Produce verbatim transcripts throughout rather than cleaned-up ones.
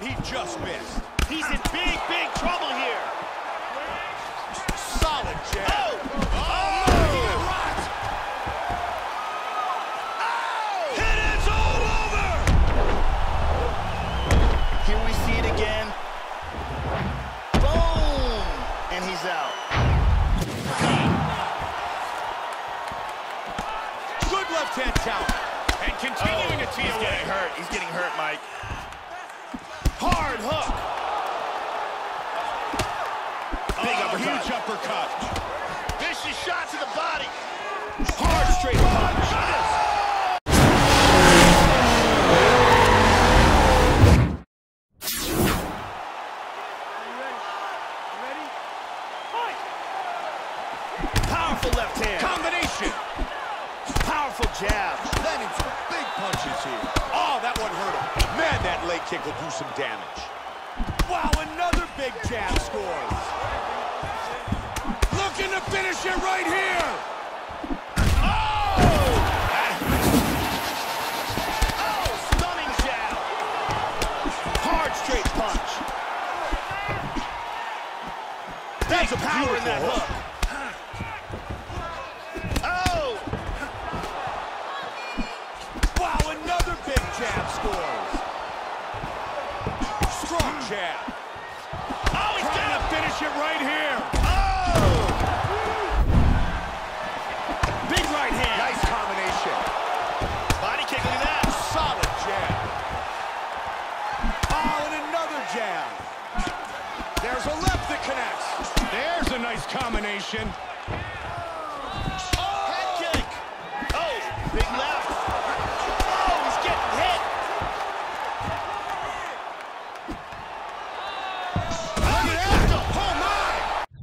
and he just missed. He's in big, big trouble here. Solid jab. Oh! Oh! Oh! He got rocked. Oh! Hit it's all over! Here we see it again. Boom! And he's out. Good left hand counter. And continuing oh, to tee he's away. getting hurt. He's getting hurt, Mike. Hard hook. Big Oh, uppercut. huge uppercut. Vicious shot to the body. Hard straight punch. Powerful left hand. Combination. Powerful jab. Landing some big punches here. Oh, that one hurt him. Man, that leg kick will do some damage. Wow, another big jab scores. Looking to finish it right here. Oh! Oh, stunning jab. Hard straight punch. There's a power in that hook. Oh! Wow, another big jab scores. Strong jab. Oh, he's Trying got to him. finish it right here. Oh! Big right hand. Nice combination. Body kick, look at that. Solid jab. Oh, and another jab. There's a left that connects. There's a nice combination. Head kick. Oh, big left. Oh, he's getting hit. Oh, he clipped him. Oh, my.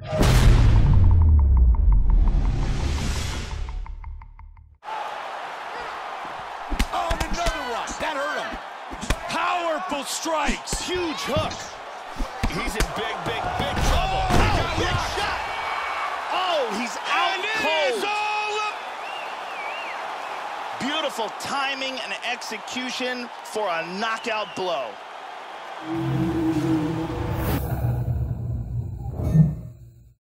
Oh, and another one. That hurt him. Powerful strikes. Huge hook. He's in big, big, big trouble. Oh, big shot. Oh, he's out And it cold. is all up. Beautiful timing and execution for a knockout blow.